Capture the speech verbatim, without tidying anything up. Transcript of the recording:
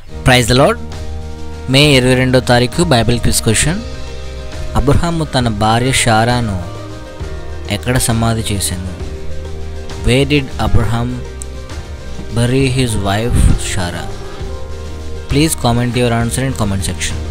Praise the lord. మే ఇరవై రెండో తారీఖు బైబిల్ క్విజ్ క్వశ్చన్. అబ్రహాము తన భార్య షారాను ఎక్కడ సమాధి చేశాను? Where did Abraham bury his wife Shara? Please comment your answer in comment section.